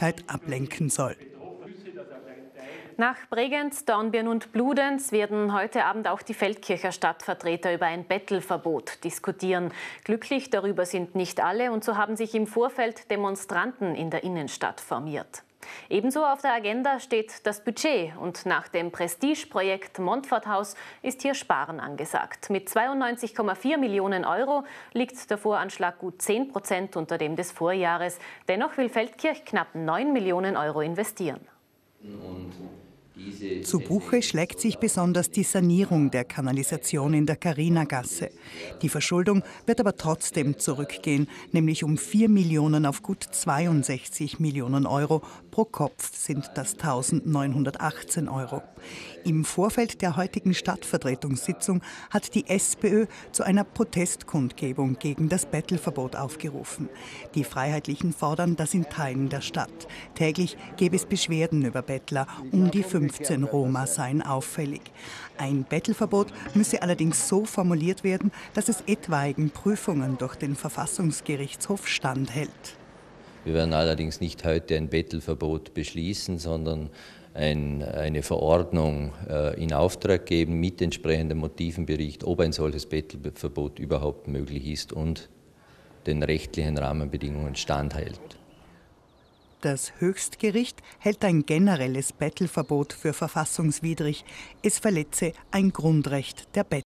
Öffentlichkeit ablenken soll. Nach Bregenz, Dornbirn und Bludenz werden heute Abend auch die Feldkircher Stadtvertreter über ein Bettelverbot diskutieren. Glücklich darüber sind nicht alle, und so haben sich im Vorfeld Demonstranten in der Innenstadt formiert. Ebenso auf der Agenda steht das Budget, und nach dem Prestigeprojekt Montforthaus ist hier Sparen angesagt. Mit 92,4 Millionen Euro liegt der Voranschlag gut 10% unter dem des Vorjahres. Dennoch will Feldkirch knapp 9 Millionen Euro investieren. Zu Buche schlägt sich besonders die Sanierung der Kanalisation in der Carina-Gasse. Die Verschuldung wird aber trotzdem zurückgehen, nämlich um 4 Millionen auf gut 62 Millionen Euro. Pro Kopf sind das 1.918 Euro. Im Vorfeld der heutigen Stadtvertretungssitzung hat die SPÖ zu einer Protestkundgebung gegen das Bettelverbot aufgerufen. Die Freiheitlichen fordern das in Teilen der Stadt. Täglich gäbe es Beschwerden über Bettler. Um die 15 Roma seien auffällig. Ein Bettelverbot müsse allerdings so formuliert werden, dass es etwaigen Prüfungen durch den Verfassungsgerichtshof standhält. Wir werden allerdings nicht heute ein Bettelverbot beschließen, sondern eine Verordnung in Auftrag geben mit entsprechendem Motivenbericht, ob ein solches Bettelverbot überhaupt möglich ist und den rechtlichen Rahmenbedingungen standhält. Das Höchstgericht hält ein generelles Bettelverbot für verfassungswidrig. Es verletze ein Grundrecht der Bettler.